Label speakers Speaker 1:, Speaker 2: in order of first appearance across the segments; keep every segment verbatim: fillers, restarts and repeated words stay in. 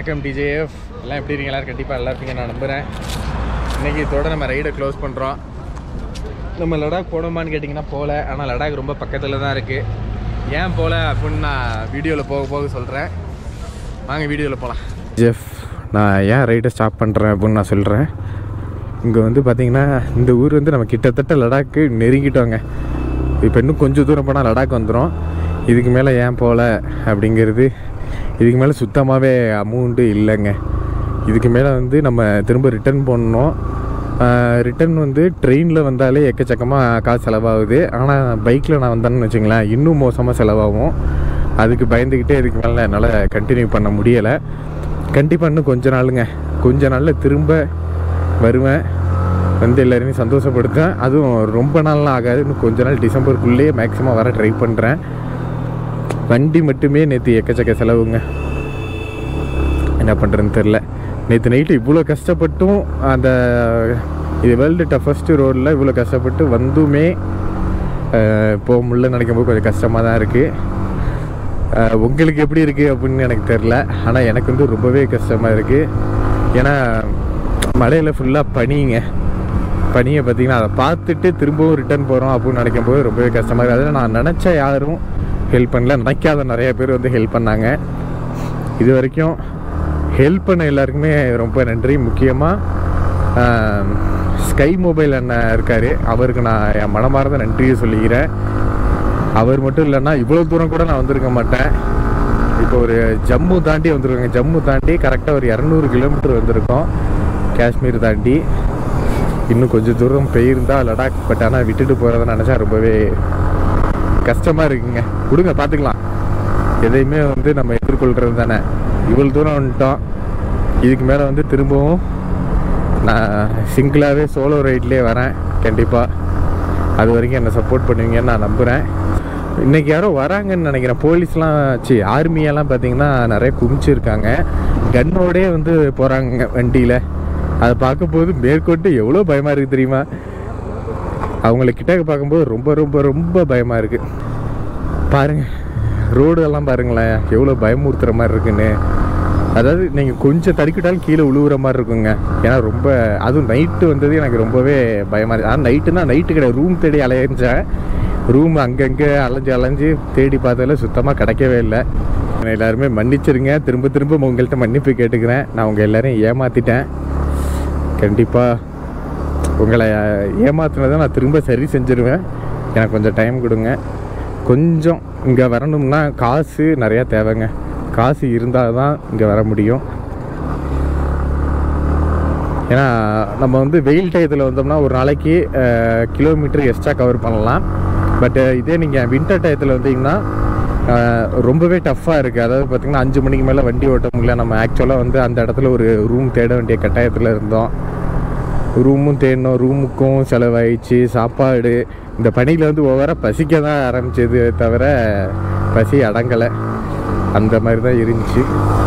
Speaker 1: வணக்கம் டிஜேஎஃப் எல்லாம் எப்படி இருக்கீங்க? எல்லாரும் கண்டிப்பாக நல்லா இருப்பீங்க நான் நம்புகிறேன். இன்றைக்கி இதோட நம்ம ரைடை க்ளோஸ் பண்ணுறோம். நம்ம லடாக் போனோமான்னு கேட்டிங்கன்னா போகல. ஆனால் லடாக் ரொம்ப பக்கத்தில் தான் இருக்குது. ஏன் போகல அப்படின்னு நான் வீடியோவில் போக போக சொல்கிறேன். வாங்க வீடியோவில் போகலாம். ஜெஃப் நான் ஏன் ரைடை ஸ்டாப் பண்ணுறேன் அப்படின்னு நான் சொல்கிறேன். இங்கே வந்து பார்த்திங்கன்னா இந்த ஊர் வந்து நம்ம கிட்டத்தட்ட லடாக்கு நெருங்கிட்டோங்க. இப்போ இன்னும் கொஞ்சம் தூரம் போனால் லடாக் வந்துடும். இதுக்கு மேலே ஏன் போகல அப்படிங்கிறது, இதுக்கு மேலே சுத்தமாகவே அமௌண்ட்டு இல்லைங்க. இதுக்கு மேலே வந்து நம்ம திரும்ப ரிட்டர்ன் பண்ணணும். ரிட்டர்ன் வந்து ட்ரெயினில் வந்தாலே எக்கச்சக்கமாக காசு செலவாகுது. ஆனால் பைக்கில் நான் வந்தேன்னு வச்சுங்களேன் இன்னும் மோசமாக செலவாகும். அதுக்கு பயந்துக்கிட்டே இதுக்கு மேலே என்னால் கண்டினியூ பண்ண முடியலை. கண்டிப்பாக இன்னும் கொஞ்ச நாளுங்க, கொஞ்ச நாளில் திரும்ப வருவேன், வந்து எல்லோருமே சந்தோஷப்படுத்தேன். அதுவும் ரொம்ப நாள்லாம் ஆகாது, இன்னும் கொஞ்ச நாள் டிசம்பருக்குள்ளேயே மேக்ஸிமம் வர ட்ரை பண்ணுறேன். வண்டி மட்டுமே நேற்று எக்கச்சக்க செலவுங்க, என்ன பண்ணுறதுன்னு தெரில. நேற்று நைட்டு இவ்வளோ கஷ்டப்பட்டும் அந்த இது வேர்ல்டு டஃபஸ்ட்டு ரோடில் இவ்வளோ கஷ்டப்பட்டு வந்துமே போக முடியலன்னு நினைக்கும் போது கொஞ்சம் கஷ்டமாக தான் இருக்குது. உங்களுக்கு எப்படி இருக்குது அப்படின்னு எனக்கு தெரில. ஆனால் எனக்கு வந்து ரொம்பவே கஷ்டமாக இருக்குது. ஏன்னா மழையில் ஃபுல்லாக பனிங்க. பனியை பார்த்திங்கன்னா அதை பார்த்துட்டு திரும்பவும் ரிட்டர்ன் போகிறோம் அப்படின்னு நினைக்கும் போது ரொம்பவே கஷ்டமாக இருக்குது. அதில் நான் நினச்சா யாரும் ஹெல்ப் பண்ணல, நினைக்காத நிறைய பேர் வந்து ஹெல்ப் பண்ணாங்க. இது வரைக்கும் ஹெல்ப் பண்ண எல்லாருக்குமே ரொம்ப நன்றி. முக்கியமாக ஸ்கை மொபைல் அண்ணன் இருக்கார், அவருக்கு நான் என் மனமார்ந்த நன்றியை சொல்லிக்கிறேன். அவர் மட்டும் இல்லைன்னா இவ்வளோ தூரம் கூட நான் வந்திருக்க மாட்டேன். இப்போ ஒரு ஜம்மு தாண்டி வந்திருக்கோங்க. ஜம்மு தாண்டி கரெக்டாக ஒரு இரநூறு கிலோமீட்டர் வந்திருக்கோம் காஷ்மீர் தாண்டி. இன்னும் கொஞ்சம் தூரம் போயிருந்தால் லடாக், பட் ஆனால் விட்டுட்டு போகிறத நினச்சா ரொம்பவே கஷ்டமாக இருக்குங்க. கொடுங்க பார்த்துக்கலாம், எதையுமே வந்து நம்ம எதிர்கொள்கிறது தானே. இவ்வளோ தூரம் வந்துட்டோம், இதுக்கு மேலே வந்து திரும்பவும் நான் சிங்கிளாகவே சோலோ ரைட்லேயே வரேன் கண்டிப்பாக. அது வரைக்கும் என்னை சப்போர்ட் பண்ணுவீங்கன்னு நான் நம்புகிறேன். இன்றைக்கி யாரோ வராங்கன்னு நினைக்கிறேன். போலீஸ்லாம் சி ஆர்மியெல்லாம் பார்த்திங்கன்னா நிறைய குமிச்சிருக்காங்க, கன்னோடே வந்து போகிறாங்க வண்டியில். அதை பார்க்கும்போது மேற்கொண்டு எவ்வளோ பயமாக இருக்குது தெரியுமா. அவங்கள கிட்டக்க பார்க்கும்போது ரொம்ப ரொம்ப ரொம்ப பயமாக இருக்குது. பாருங்கள் ரோடெல்லாம் பாருங்களேன் எவ்வளோ பயமுறுத்துகிற மாதிரி இருக்குன்னு. அதாவது நீங்கள் கொஞ்சம் தடுக்கிட்டாலும் கீழே உழுவுற மாதிரி இருக்குங்க. ஏன்னா ரொம்ப அதுவும் நைட்டு வந்தது எனக்கு ரொம்பவே பயமாக இருக்குது. ஆனால் நைட்டுனா நைட்டு கிடையாது, ரூம் தேடி அலைஞ்சேன். ரூம் அங்கங்கே அலைஞ்சு அலைஞ்சு தேடி பார்த்ததில் சுத்தமாக கிடைக்கவே இல்லை. எல்லாருமே மன்னிச்சிருங்க, திரும்ப திரும்ப உங்கள்கிட்ட மன்னிப்பு கேட்டுக்கிறேன். நான் உங்கள் எல்லோரையும் ஏமாற்றிட்டேன். கண்டிப்பாக உங்களை ஏமாத்தினதை நான் திரும்ப சரி செஞ்சுருவேன். எனக்கு கொஞ்சம் டைம் கொடுங்க. கொஞ்சம் இங்கே வரணும்னா காசு நிறையா தேவைங்க. காசு இருந்தால் தான் இங்கே வர முடியும். ஏன்னா நம்ம வந்து வெயில் டயத்தில் வந்தோம்னா ஒரு நாளைக்கு கிலோமீட்டர் எக்ஸ்ட்ரா கவர் பண்ணலாம். பட் இதே நீங்கள் வின்டர் டயத்தில் வந்தீங்கன்னா ரொம்பவே டஃப்பாக இருக்குது. அதாவது பார்த்திங்கன்னா அஞ்சு மணிக்கு மேலே வண்டி ஓட்ட முடியல. நம்ம ஆக்சுவலாக வந்து அந்த இடத்துல ஒரு ரூம் தேட வேண்டிய கட்டாயத்தில் இருந்தோம். ரூமும் தேடணும், ரூமுக்கும் செலவாயிடுச்சு, சாப்பாடு. இந்த பனியில் வந்து ஒவ்வொரு பசிக்க தான் ஆரம்பிச்சது தவிர பசி அடங்கலை, அந்த மாதிரி தான் இருந்துச்சு.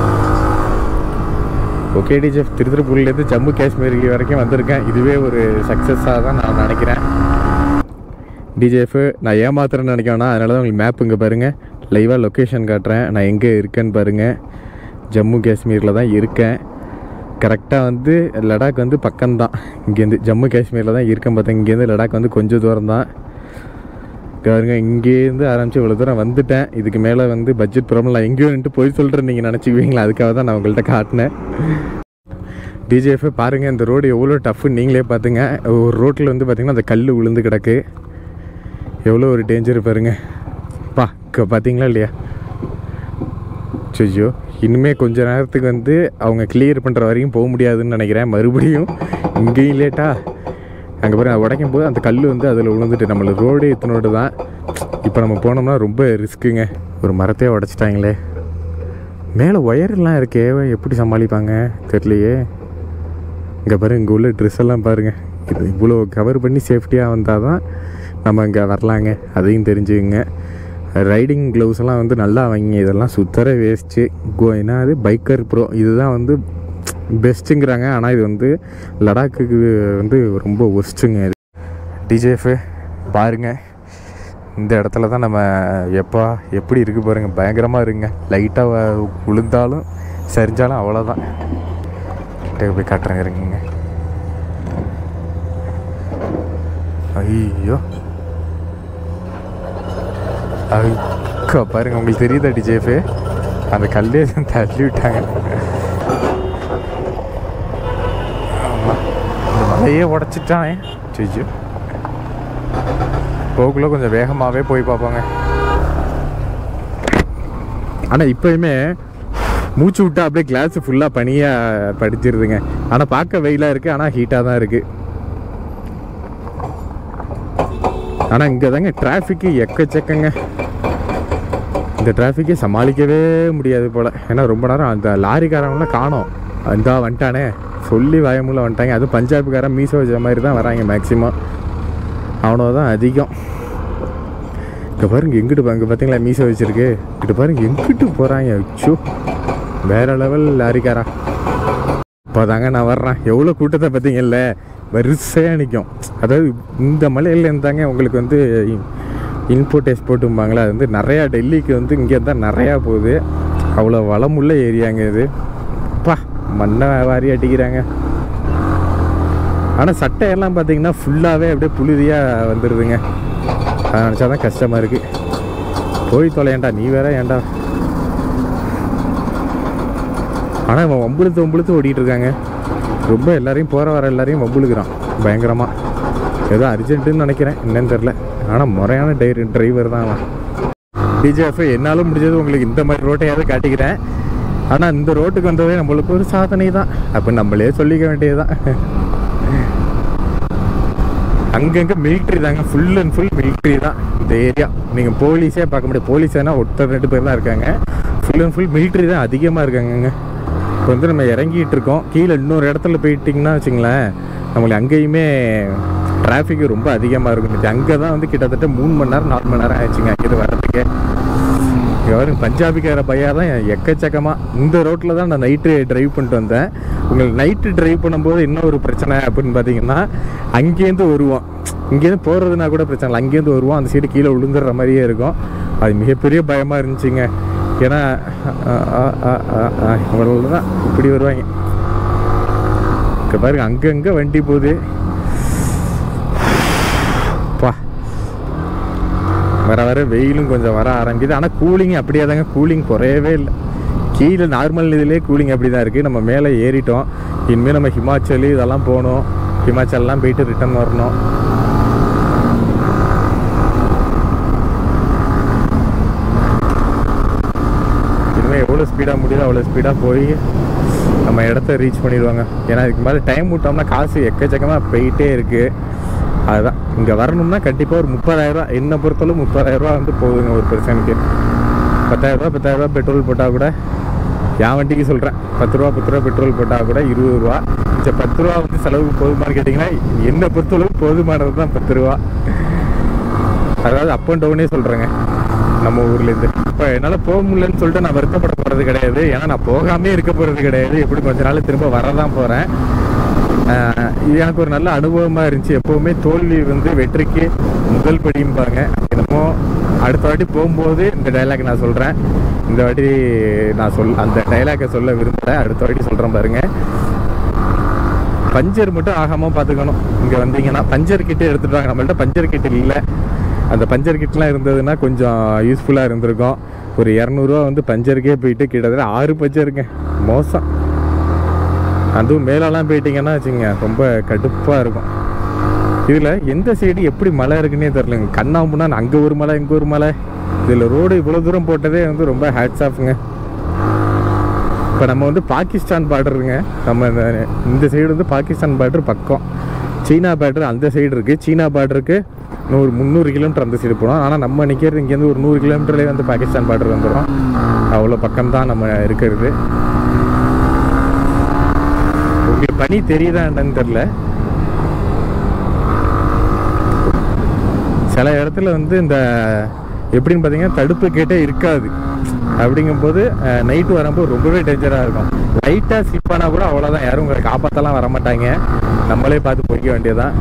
Speaker 1: ஓகே டிஜெஃப், திருத்துறைப்பூண்டிலேருந்து ஜம்மு காஷ்மீர் வரைக்கும் வந்திருக்கேன். இதுவே ஒரு சக்ஸஸாக தான் நான் நினைக்கிறேன். டிஜெஃப் நான் ஏமாத்துறேன்னு நினைக்கிறேன்னா அதனால தான் உங்களுக்கு மேப் இங்கே பாருங்கள், லைவாக லொக்கேஷன் காட்டுறேன். நான் எங்கே இருக்கேன்னு பாருங்கள், ஜம்மு காஷ்மீரில் தான் இருக்கேன். கரெக்டாக வந்து லடாக் வந்து பக்கம்தான். இங்கேருந்து ஜம்மு காஷ்மீரில் தான் இருக்கேன் பார்த்தேன். இங்கேருந்து லடாக் வந்து கொஞ்சம் தூரம் தான் பாருங்க. இங்கேருந்து ஆரம்பித்து இவ்வளோ தூரம் வந்துட்டேன். இதுக்கு மேலே வந்து பட்ஜெட் ப்ராப்ளம் நான் எங்கேயோ நின்று போய் சொல்கிறேன் நீங்கள் நினச்சிக்குவீங்களா, அதுக்காக தான் நான் உங்கள்கிட்ட காட்டினேன். டிஜேஎஃப் பாருங்கள் இந்த ரோடு எவ்வளோ டஃப்னு நீங்களே பார்த்துங்க. ஒரு ரோட்டில் வந்து பார்த்திங்கன்னா அந்த கல் விழுந்து கிடக்கு, எவ்வளோ ஒரு டேஞ்சர் பாருங்க. பா பார்த்தீங்களா இல்லையா. சொஜ்ஜோ இன்னுமே கொஞ்ச நேரத்துக்கு வந்து அவங்க கிளியர் பண்ணுற வரைக்கும் போக முடியாதுன்னு நினைக்கிறேன். மறுபடியும் இங்கேயும் லேட்டாக அங்கே பாருங்கள் உடைக்கும் போது அந்த கல் வந்து அதில் விழுந்துட்டு நம்மளுக்கு ரோடு இத்தனோடு தான். இப்போ நம்ம போனோம்னா ரொம்ப ரிஸ்க்குங்க. ஒரு மரத்தையே உடச்சிட்டாங்களே. மேலே ஒயர்லாம் இருக்கே, எப்படி சமாளிப்பாங்க தெரியலையே. இங்கே பாருங்கள் இங்கே உள்ள ட்ரெஸ் எல்லாம் பாருங்கள். இது இவ்வளோ கவர் பண்ணி சேஃப்டியாக வந்தால் தான் நம்ம இங்கே வரலாங்க, அதையும் தெரிஞ்சுங்க. ரைடிங் க்ளவுஸ் எல்லாம் வந்து நல்லா வாங்கி, இதெல்லாம் சுத்தர வேஸ்ட்டு. கோ என்ன அது பைக்கர் ப்ரோ இதுதான் வந்து பெஸ்ட்டுங்கிறாங்க. ஆனால் இது வந்து லடாக்குக்கு வந்து ரொம்ப ஒஸ்ட்டுங்க. இது டிஜேஎஃப் பாருங்கள், இந்த இடத்துல தான் நம்ம எப்போ எப்படி இருக்குது பாருங்கள், பயங்கரமாக இருக்குங்க. லைட்டாக விழுந்தாலும் சரிஞ்சாலும் அவ்வளோதான். கிட்ட போய் காட்டுறேன் இருக்குங்க. ஐயோ அக்கா பாருங்க, உங்களுக்கு தெரியுதா டிஜேஃபு? அந்த கல்லே தள்ளி விட்டாங்க. ஆமாம், இந்த மலையே உடச்சிட்டானே. சிச்சு போக்குள்ள கொஞ்சம் வேகமாகவே போய் பார்ப்போங்க. ஆனால் இப்போயுமே மூச்சு விட்டா அப்படியே கிளாஸு ஃபுல்லாக பனியாக படிச்சிருதுங்க. ஆனால் பார்க்க வெயிலாக இருக்குது, ஆனால் ஹீட்டாக தான் இருக்குது. ஆனால் இங்கே தாங்க டிராஃபிக்கு எக்கச்சக்கங்க. இந்த டிராஃபிக்கை சமாளிக்கவே முடியாது போல். ஏன்னா ரொம்ப நேரம் அந்த லாரிக்காரங்களாம் காணோம். அந்த வந்துட்டானே சொல்லி வாயமுள்ள வந்துட்டாங்க. அதுவும் பஞ்சாபுக்காரன் மீசோ வச்ச மாதிரி தான் வராங்க மேக்ஸிமம். அவனோ தான் அதிகம். இங்கே பாருங்க எங்கிட்டு இங்கே பார்த்தீங்களா மீசோ வச்சுருக்கு. இங்கிட்டு பாருங்க எங்கிட்டு போகிறாங்க. அச்சோ வேறு லெவல் லாரிக்காரா. இப்போ தாங்க நான் வர்றேன். எவ்வளோ கூட்டத்தை பார்த்தீங்கல்ல, வரிசையாக நிற்கும். அதாவது இந்த மலையில் இருந்தாங்க உங்களுக்கு வந்து இன்போர்ட் எக்ஸ்போர்ட்டும்பாங்களா. அது வந்து நிறையா டெல்லிக்கு வந்து இங்கே தான் நிறையா போகுது. அவ்வளோ வளமுள்ள ஏரியாங்க இது. அப்பா மண்ணை வாரி அடிக்கிறாங்க. ஆனால் சட்டையெல்லாம் பார்த்தீங்கன்னா ஃபுல்லாகவே அப்படியே புழுதியாக வந்துடுதுங்க. அதை நினச்சா தான் கஷ்டமாக இருக்குது. போய் தொலையேண்டா நீ வேற ஏன்டா. ஆனால் இவன் வம்புழுத்து வம்புழுத்து ஓடிட்டு இருக்காங்க. ரொம்ப எல்லாரையும் போகிற வர எல்லாரையும் வம்புழுக்கிறான் பயங்கரமாக. ஏதோ அர்ஜென்ட்டுன்னு நினைக்கிறேன், என்னன்னு தெரில. ஆனால் முறையான டைரி டிரைவர் தான் அவன். டிஜேஎஃப் என்னாலும் முடிஞ்சது உங்களுக்கு இந்த மாதிரி ரோட்டையாவது காட்டிக்கிறேன். ஆனால் இந்த ரோட்டுக்கு வந்ததே நம்மளுக்கு ஒரு சாதனை தான். அப்போ நம்மளே சொல்லிக்க வேண்டியது தான். அங்கங்கே மிலிட்ரி தாங்க, ஃபுல் அண்ட் ஃபுல் மிலிட்ரி தான் இந்த ஏரியா. நீங்கள் போலீஸே பார்க்க முடியாது. போலீஸ்னா ஒருத்தர் ரெண்டு பேர் தான் இருக்காங்க. ஃபுல் அண்ட் ஃபுல் மிலிட்ரி தான் அதிகமாக இருக்காங்கங்க. இப்போ வந்து நம்ம இறங்கிட்டு இருக்கோம். கீழே இன்னொரு இடத்துல போயிட்டிங்கன்னா வச்சுங்களேன், நம்மளுக்கு அங்கேயுமே டிராஃபிக் ரொம்ப அதிகமாக இருக்கும். அங்கே தான் வந்து கிட்டத்தட்ட மூணு மணி நேரம் நாலு மணி நேரம் ஆயிடுச்சுங்க அங்கே வர்றதுக்கு. இங்கே வரும் பஞ்சாபிக்கார பையா தான் எக்கச்சக்கமாக. இந்த ரோட்டில் தான் நான் நைட்டு ட்ரைவ் பண்ணிட்டு வந்தேன். உங்களுக்கு நைட்டு ட்ரைவ் பண்ணும்போது என்ன ஒரு பிரச்சனை அப்படின்னு பார்த்தீங்கன்னா, அங்கேருந்து வருவோம். இங்கேருந்து போகிறதுனா கூட பிரச்சனை இல்லை, அங்கேருந்து வருவோம். அந்த சைடு கீழே விழுந்துடுற மாதிரியே இருக்கும். அது மிகப்பெரிய பயமாக இருந்துச்சுங்க. ஏன்னா இவங்கள தான் இப்படி வருவாங்க. இப்போ பாருங்க அங்கங்கே வண்டி போகுது. பா வர வர வெயிலும் கொஞ்சம் வர ஆரம்பிக்குது. ஆனால் கூலிங் அப்படியே தாங்க, கூலிங் குறையவே இல்லை. கீழே நார்மல் இதிலே கூலிங் அப்படி தான் இருக்குது. நம்ம மேலே ஏறிட்டோம். இனிமேல் நம்ம ஹிமாச்சல் இதெல்லாம் போகணும். ஹிமாச்சல்லாம் போயிட்டு ரிட்டர்ன் வரணும். இனிமேல் எவ்வளோ ஸ்பீடாக முடியுதோ அவ்வளோ ஸ்பீடாக போய் நம்ம இடத்த ரீச் பண்ணிடுவாங்க. ஏன்னா இதுக்கு மேலே டைம் விட்டோம்னா காசு எக்கச்சக்கமாக போயிட்டே இருக்குது. அதுதான் இங்கே வரணும்னா கண்டிப்பாக ஒரு முப்பதாயிரரூவா, என்னை பொறுத்தளவு முப்பதாயிரரூவா வந்து போகுதுங்க ஒரு பர்சனுக்கு. பத்தாயிரரூவா பத்தாயிரரூவா பெட்ரோல் போட்டால் கூட, என் வண்டிக்கு சொல்கிறேன், பத்து ரூபா பத்து ரூபா பெட்ரோல் போட்டால் கூட இருபது ரூபா. சரி பத்து ரூபா வந்து செலவுக்கு போதுமானு கேட்டிங்கன்னா என்னை பொறுத்தளவு போதுமானது தான் பத்து ரூபா. அதாவது அப் அண்ட் டவுனே சொல்கிறேங்க நம்ம ஊர்லேருந்து. இப்போ என்னால் போக முடியலன்னு சொல்லிட்டு நான் வருத்தப்பட போகிறது கிடையாது. ஏன்னா நான் போகாமே இருக்க போகிறது கிடையாது. எப்படி கொஞ்ச நாள் திரும்ப வரதான் போகிறேன். இது எனக்கு ஒரு நல்ல அனுபவமாக இருந்துச்சு. எப்போவுமே தோல்வி வந்து வெற்றிக்கு முதல் படிம்பாங்க. என்னமோ அடுத்த வாட்டி போகும்போது இந்த டைலாக் நான் சொல்கிறேன். இந்த வாட்டி நான் சொல் அந்த டைலாக்கை சொல்ல விரும்புகிறேன். அடுத்த வாட்டி சொல்கிறேன் பாருங்கள். பஞ்சர் மட்டும் ஆகாமல் பார்த்துக்கணும். இங்கே வந்தீங்கன்னா பஞ்சர் கிட்டே எடுத்துகிட்டு வாங்க. நம்மள்ட்ட பஞ்சர் கிட்ட இல்லை. அந்த பஞ்சர் கிட்டலாம் இருந்ததுன்னா கொஞ்சம் யூஸ்ஃபுல்லாக இருந்திருக்கும். ஒரு இரநூறுவா வந்து பஞ்சருக்கே போயிட்டு கிட்டத்தட்ட ஆறு பஞ்சருங்க, மோசம். அதுவும் மேலெல்லாம் போயிட்டிங்கன்னா வச்சுங்க ரொம்ப கடுப்பாக இருக்கும். இதில் எந்த சைடு எப்படி மலை இருக்குன்னே தெரிலங்க. கண்ணாம்புனா அங்கே ஒரு மலை இங்கே ஒரு மலை. இதில் ரோடு இவ்வளோ தூரம் போட்டதே வந்து ரொம்ப ஹேட்ஸ் ஆஃப்ங்க. இப்போ நம்ம வந்து பாகிஸ்தான் பார்டருங்க. நம்ம இந்த சைடு வந்து பாகிஸ்தான் பார்டர் பக்கம், சீனா பார்டர் அந்த சைடு இருக்குது. சீனா பார்டருக்கு நூறு முந்நூறு கிலோமீட்டர் அந்த சைடு போனோம். ஆனால் நம்ம நிற்கிறது இங்கேருந்து ஒரு நூறு கிலோமீட்டர்லேயே வந்து பாகிஸ்தான் பார்டர் வந்துடும். அவ்வளோ பக்கம்தான் நம்ம இருக்கிறது. உங்களுக்கு பனி தெரியுதா என்னன்னு தெரில. சில இடத்துல வந்து இந்த எப்படின்னு பார்த்தீங்கன்னா தடுப்பு கேட்டே இருக்காது. அப்படிங்கும்போது நைட்டு வரும்போது ரொம்பவே டேஞ்சராக இருக்கும். லைட்டாக ஸ்லிப் ஆனால் கூட அவ்வளோதான், யாரும் உங்களை காப்பாற்றலாம் வரமாட்டாங்க. நம்மளே பார்த்து போய்க்க வேண்டியதான்.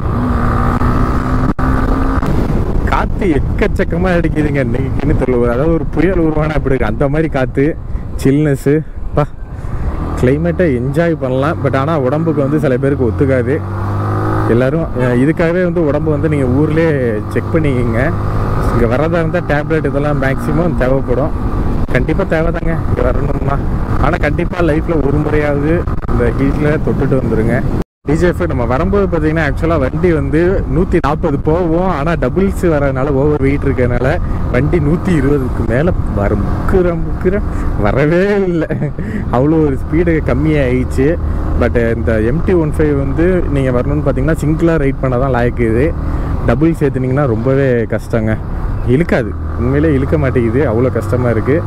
Speaker 1: காற்று எக்கச்சக்கமாக அடிக்குதுங்க இன்னைக்குன்னு தெரியல. அதாவது ஒரு புயல் உருவானா அப்படி இருக்கு அந்த மாதிரி காற்று, சில்னஸ்ஸு. பா கிளைமேட்டை என்ஜாய் பண்ணலாம். பட் ஆனால் உடம்புக்கு வந்து சில பேருக்கு ஒத்துக்காது. எல்லோரும் இதுக்காகவே வந்து உடம்பு வந்து நீங்கள் ஊர்லேயே செக் பண்ணிக்கிங்க. இங்கே வரதா இருந்தால் டேப்லெட் இதெல்லாம் மேக்ஸிமம் தேவைப்படும். கண்டிப்பாக தேவைதாங்க இங்கே வரணும்னா. ஆனால் கண்டிப்பாக லைஃப்பில் ஒரு முறையாவது இந்த ஹீட்டில் தொட்டுட்டு வந்துடுங்க. டிஜேஎஃப் நம்ம வரும்போது பார்த்தீங்கன்னா ஆக்சுவலாக வண்டி வந்து நூற்றி நாற்பது போவோம். ஆனால் டபுள்ஸ் வரதுனால ஓவர் வெயிட் இருக்கிறதுனால வண்டி நூற்றி இருபதுக்கு மேலே வர முக்கிற முக்கிற வரவே இல்லை. அவ்வளோ ஒரு ஸ்பீடு கம்மியாகிடுச்சு. பட் இந்த எம்டி ஒன் ஃபைவ் வந்து நீங்கள் வரணும்னு பார்த்தீங்கன்னா சிங்கிளாக ரைட் பண்ண தான் லாய்க்குது. டபுள் சேர்த்துனிங்கன்னா ரொம்பவே கஷ்டங்க. இழுக்காது, உண்மையிலே இழுக்க மாட்டேங்குது, அவ்வளோ கஷ்டமாக இருக்குது.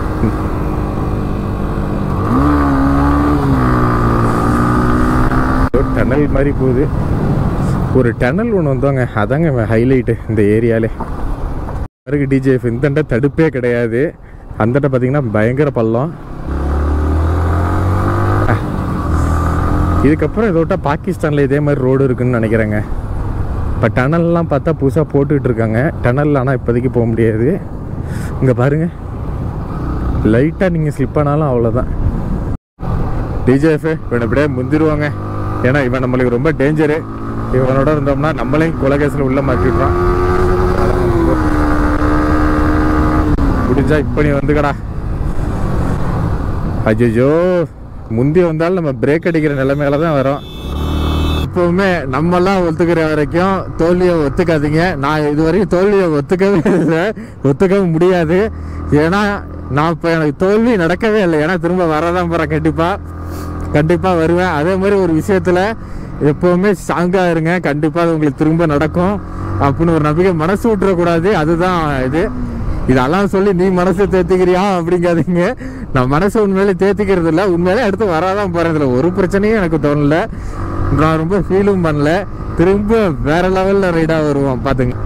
Speaker 1: டனல் மாதிரி போகுது. ஒரு டனல் ஒன்று வந்தோங்க, அதாங்க ஹைலைட்டு இந்த ஏரியாலே. பிறகு டிஜேஎஃப் இந்தண்ட தடுப்பே கிடையாது. அந்தண்ட பார்த்தீங்கன்னா பயங்கர பள்ளம். இதுக்கப்புறம் இதோட்ட பாகிஸ்தானில் இதே மாதிரி ரோடு இருக்குதுன்னு நினைக்கிறேங்க. இப்போ டனல்லாம் பார்த்தா புதுசாக போட்டுக்கிட்டு இருக்காங்க. டனல் ஆனால் இப்போதைக்கு போக முடியாது. இங்கே பாருங்கள், லைட்டாக நீங்கள் ஸ்லிப் ஆனாலும் அவ்வளோதான். டிஜேஎஃப் இவனை இப்படியே முந்திருவாங்க. ஏன்னா இவன் நம்மளுக்கு ரொம்ப டேஞ்சரு. இவனோட இருந்தோம்னா நம்மளையும் கொலகேசில் உள்ள மாற்றிடுறான். முடிஞ்சா இப்போ நீ வந்துக்கடா. அஜ்ஜோ, முந்தி வந்தாலும் நம்ம பிரேக் அடிக்கிற நிலைமையில தான் வரோம். எப்பவுமே நம்மெல்லாம் ஒத்துக்கிற வரைக்கும் தோல்வியை ஒத்துக்காதீங்க. நான் இதுவரைக்கும் தோல்வியை ஒத்துக்கவே இல்லை, ஒத்துக்கவும் முடியாது. ஏன்னா நான் இப்போ எனக்கு தோல்வி நடக்கவே இல்லை. ஏன்னா திரும்ப வரதான் போகிறேன். கண்டிப்பாக கண்டிப்பாக வருவேன். அதே மாதிரி ஒரு விஷயத்தில் எப்போவுமே ஸ்ட்ராங்காக இருங்க. கண்டிப்பாக அது உங்களுக்கு திரும்ப நடக்கும் அப்படின்னு ஒரு நம்பிக்கை மனசு விட்டுறக்கூடாது. அதுதான் இது. இதெல்லாம் சொல்லி நீ மனசை தேர்த்திக்கிறியா அப்படிங்காதீங்க. நான் மனசை உண்மையிலே தேர்த்திக்கிறது இல்லை. உண்மையிலே அடுத்து வராதான் போகிறேன். இதில் ஒரு பிரச்சனையும் எனக்கு தோணலை. நான் ரொம்ப ஃபீலும் பண்ணல. திரும்ப வேற லெவலில் ரைடாக வருவோம் பார்த்துங்க.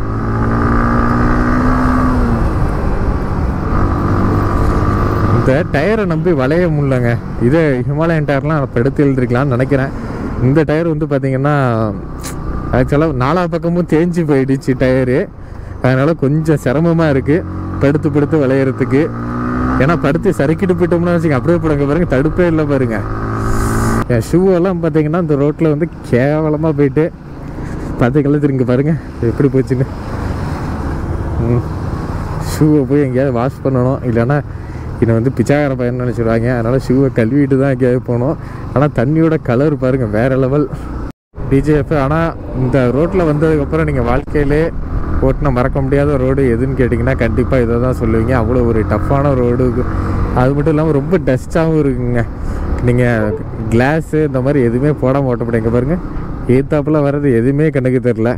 Speaker 1: இந்த டயரை நம்பி வளைய முடியலங்க. இதே ஹிமாலயன் டயர்லாம் இப்போ எடுத்து எழுதிருக்கலாம்னு நினைக்கிறேன். இந்த டயர் வந்து பார்த்திங்கன்னா ஆக்சுவலாக நாலா பக்கமும் தேஞ்சு போயிடுச்சு டயரு. அதனால் கொஞ்சம் சிரமமாக இருக்குது படுத்து படுத்து விளையிறதுக்கு. ஏன்னா படுத்து சறுக்கிட்டு போயிட்டோம்னா வச்சுங்க அப்படியே போடுங்க பாருங்கள், தடுப்பே இல்லை பாருங்கள். என் ஷூவெல்லாம் பார்த்திங்கன்னா இந்த ரோட்டில் வந்து கேவலமாக போயிட்டு பார்த்து கழுத்துருங்க பாருங்கள் எப்படி போச்சுன்னு. ஷூவை போய் எங்கேயாவது வாஷ் பண்ணணும். இல்லைன்னா இதை வந்து பிச்சாகார பையன் நினச்சிடுவாங்க. அதனால் ஷூவை கழுவிட்டு தான் எங்கேயாவது போகணும். ஆனால் தண்ணியோட கலர் பாருங்கள் வேறு லெவல் டிஜேஎஃப். ஆனால் இந்த ரோட்டில் வந்ததுக்கப்புறம் நீங்கள் வாழ்க்கையிலே ஓட்டின மறக்க முடியாத ரோடு எதுன்னு கேட்டிங்கன்னா கண்டிப்பாக இதை தான் சொல்லுவீங்க. அவ்வளோ ஒரு டஃப்பான ரோடு. அது மட்டும் இல்லாமல் ரொம்ப டஸ்ட்டாகவும் இருக்குங்க. நீங்கள் கிளாஸு இந்த மாதிரி எதுவுமே போடாமல் ஓட்ட முடியுங்க பாருங்கள். ஏத்தாப்பில் வர்றது எதுவுமே கண்ணுக்கு தெரில.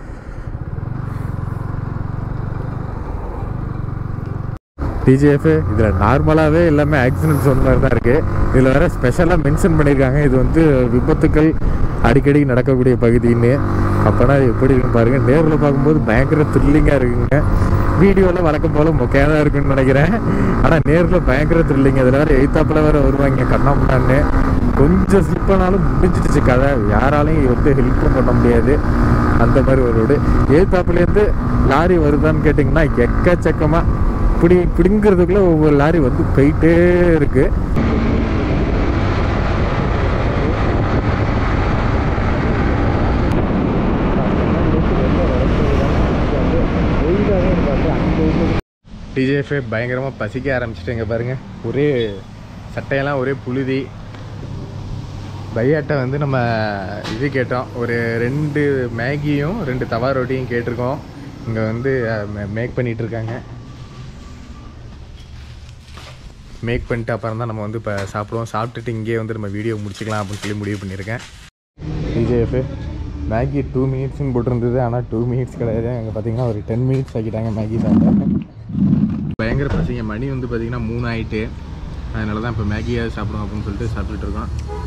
Speaker 1: டிஜேஎஃப் இதில் நார்மலாகவே எல்லாமே ஆக்சிடென்ட்ஸ் ஒன்று மாதிரி தான் இருக்குது. இதில் வேறு ஸ்பெஷலாக மென்ஷன் பண்ணியிருக்காங்க இது வந்து விபத்துக்கள் அடிக்கடி நடக்கக்கூடிய பகுதின்னு. அப்போனா எப்படி இருக்குன்னு பாருங்கள். நேரில் பார்க்கும்போது பயங்கர த்ரில்லிங்காக இருக்குங்க. வீடியோவில் வழக்கம் போல் மொக்கையாக தான் இருக்குன்னு நினைக்கிறேன். ஆனால் நேரில் பயங்கர த்ரில்லிங். அதில் வேறு எய்த்தாப்பில் வேறு வருவாங்க கண்ணா முன்னான்னு. கொஞ்சம் ஸ்லிப் பண்ணாலும் முடிஞ்சிடுச்சு கதை. யாராலையும் வந்து ஹெல்ப்பும் பண்ண முடியாது. அந்த மாதிரி ஒரு ரோடு. எய்த்தாப்புலேருந்து லாரி வருதான்னு கேட்டிங்கன்னா எக்கச்சக்கமாக இப்படி இப்படிங்கிறதுக்குள்ளே ஒவ்வொரு லாரி வந்து போயிட்டே இருக்குது. டிஜேஎஃப் பயங்கரமாக பசிக்க ஆரம்பிச்சிட்டு பாருங்கள். ஒரே சட்டையெல்லாம் ஒரே புழுதி. பையாட்டை வந்து நம்ம இது கேட்டோம், ஒரு ரெண்டு மேகியும் ரெண்டு தவா ரொட்டியும் கேட்டிருக்கோம். இங்கே வந்து மேக் பண்ணிகிட்ருக்காங்க. மேக் பண்ணிட்டு அப்புறம் தான் நம்ம வந்து இப்போ சாப்பிடுவோம். சாப்பிட்டுட்டு இங்கேயே வந்து நம்ம வீடியோ முடிச்சிக்கலாம் அப்படின்னு சொல்லி முடிவு பண்ணியிருக்கேன். டிஜேஎஃப் மேகி டூ மினிட்ஸ்ன்னு போட்டிருந்தது. ஆனால் டூ மினிட்ஸ் கிடையாது. அங்கே பார்த்தீங்கன்னா ஒரு டென் மினிட்ஸ் ஆக்கிட்டாங்க மேகி சாப்பிட்டாங்க. பயங்கர பசிங்க. மணி வந்து பார்த்திங்கன்னா மூணு ஆகிட்டு. அதனால தான் இப்போ மேகியாக சாப்பிடுவோம் அப்படின்னு சொல்லிட்டு சாப்பிட்டுட்டு இருக்கோம்.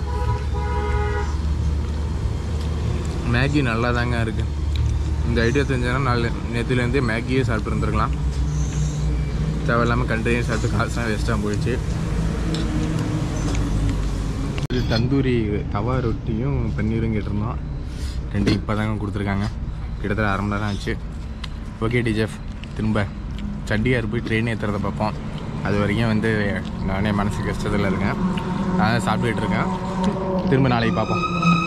Speaker 1: மேகி நல்லா தாங்க இருக்குது. இந்த ஐடியா தெரிஞ்சதுன்னா நாலு நேற்றுலேருந்தே மேகியே சாப்பிட்டு இருந்துருக்கலாம். தேவையில்லாமல் கண்டெய்னர் சாப்பிட்டு காசுலாம் வேஸ்ட்டாக போயிடுச்சு. இது தந்தூரி தவா ரொட்டியும் பன்னீரும் கேட்டிருந்தோம். ரெண்டு இப்போ தாங்க கொடுத்துருக்காங்க. கிட்டத்தட்ட அரை மணி நேரம் ஆச்சு. ஓகே டிஜேஎஃப் திரும்ப சண்டியார் போய் ட்ரெயின் ஏற்றுறத பார்ப்போம். அது வரைக்கும் வந்து நானே மனசு கஷ்டத்தில் இருக்கேன். அதான் சாப்பிட்டுட்டு இருக்கேன். திரும்ப நாளைக்கு பார்ப்போம்.